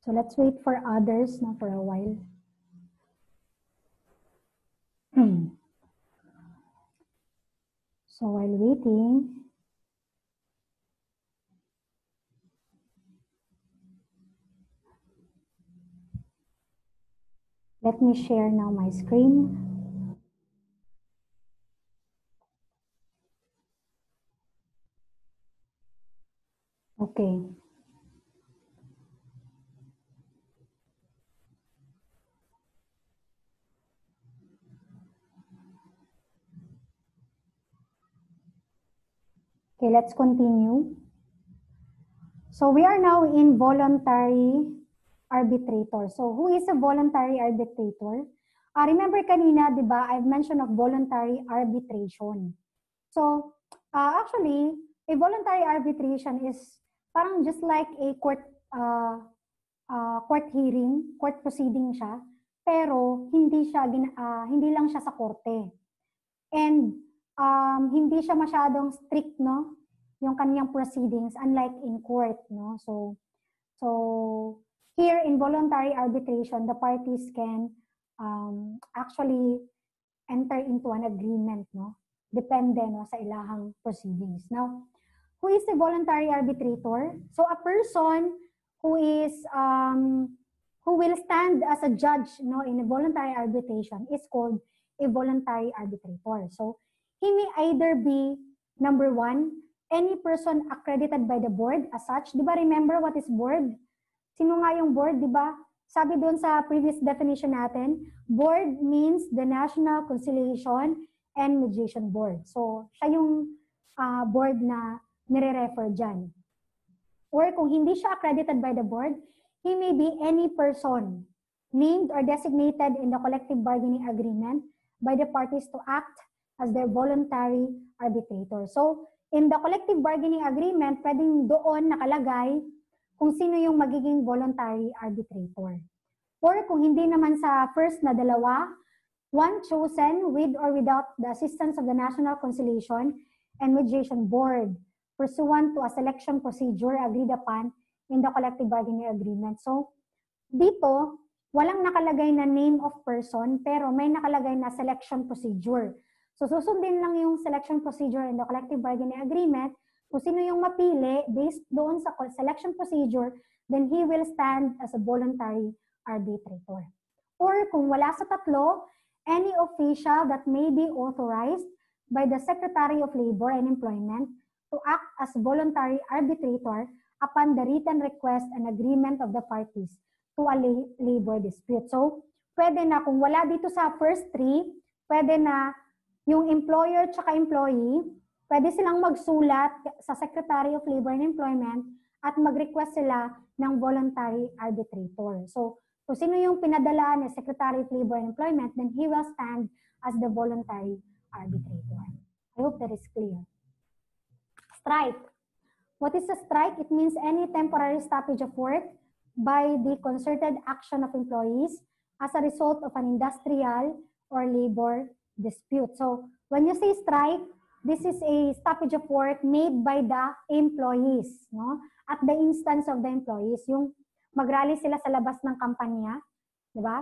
So let's wait for others now for a while. So while waiting, let me share now my screen. Okay. Okay, let's continue. So we are now in voluntary arbitrator. So who is a voluntary arbitrator? Remember kanina, di ba, I've mentioned of voluntary arbitration. So actually, a voluntary arbitration is parang just like a court hearing, court proceeding siya, pero hindi lang siya sa korte. And hindi siya masyadong strict, no, yung kanyang proceedings, unlike in court, no. So here in voluntary arbitration, the parties can actually enter into an agreement, no, depende, no, sa ilahang proceedings. Now, who is a voluntary arbitrator? So a person who is who will stand as a judge, no, in a voluntary arbitration is called a voluntary arbitrator. So he may either be, number one, any person accredited by the board as such. Di ba, remember what is board? Sino nga yung board, di ba? Sabi doon sa previous definition natin, board means the National Conciliation and Mediation Board. So siya yung board na nire-refer dyan. Or kung hindi siya accredited by the board, he may be any person named or designated in the collective bargaining agreement by the parties to act as their voluntary arbitrator. So, in the collective bargaining agreement, pwedeng doon nakalagay kung sino yung magiging voluntary arbitrator. Or kung hindi naman sa first na dalawa, one chosen with or without the assistance of the National Conciliation and Mediation Board pursuant to a selection procedure agreed upon in the collective bargaining agreement. So, dito, walang nakalagay na name of person, pero may nakalagay na selection procedure. So, susundin lang yung selection procedure in the collective bargaining agreement. Kung sino yung mapili, based doon sa selection procedure, then he will stand as a voluntary arbitrator. Or kung wala sa tatlo, any official that may be authorized by the Secretary of Labor and Employment to act as voluntary arbitrator upon the written request and agreement of the parties to a labor dispute. So, pwede na, kung wala dito sa first three, pwede na yung employer tsaka employee, pwede silang magsulat sa Secretary of Labor and Employment at mag-request sila ng voluntary arbitrator. So, kung sino yung pinadala ng Secretary of Labor and Employment, then he will stand as the voluntary arbitrator. I hope that is clear. Strike. What is a strike? It means any temporary stoppage of work by the concerted action of employees as a result of an industrial or labor dispute. So when you say strike, this is a stoppage of work made by the employees, no? At the instance of the employees, yung mag-rally sila sa labas ng kampanya, di ba?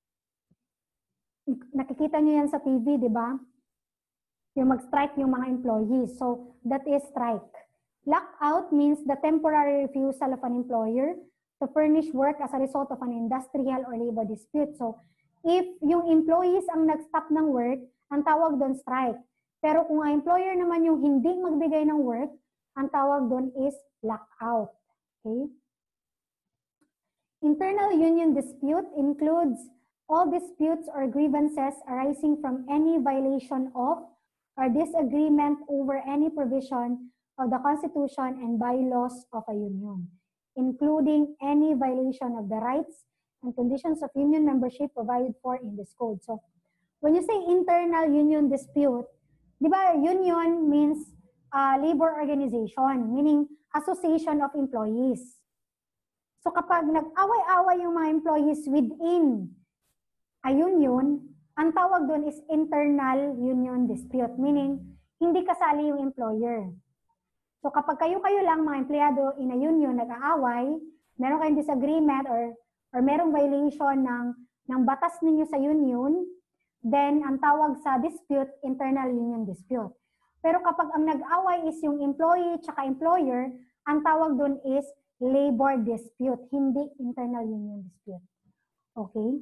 Nakikita nyo yan sa TV, di ba? Yung mag-strike yung mga employees. So that is strike. Lockout means the temporary refusal of an employer to furnish work as a result of an industrial or labor dispute. So, if yung employees ang nag-stop ng work, ang tawag doon strike. Pero kung ang employer naman yung hindi magbigay ng work, ang tawag doon is lockout. Okay? Internal union dispute includes all disputes or grievances arising from any violation of or disagreement over any provision of the Constitution and bylaws of a union, including any violation of the rights and conditions of union membership provided for in this code. So, when you say internal union dispute, di ba, union means labor organization, meaning association of employees. So, kapag nag-away-away yung mga employees within a union, ang tawag doon is internal union dispute, meaning hindi kasali yung employer. So kapag kayo-kayo lang mga empleyado in a union nag-aaway, meron kayong disagreement or merong violation ng batas ninyo sa union, then ang tawag sa dispute, internal union dispute. Pero kapag ang nag-away is yung employee tsaka employer, ang tawag doon is labor dispute, hindi internal union dispute. Okay?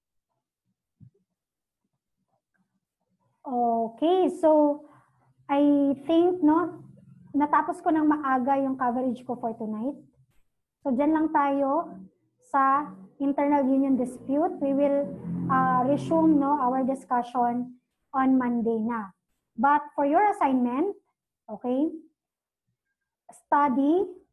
Okay, so I think natapos ko ng maaga yung coverage ko for tonight. So dyan lang tayo sa internal union dispute. We will resume our discussion on Monday na. But for your assignment, okay, study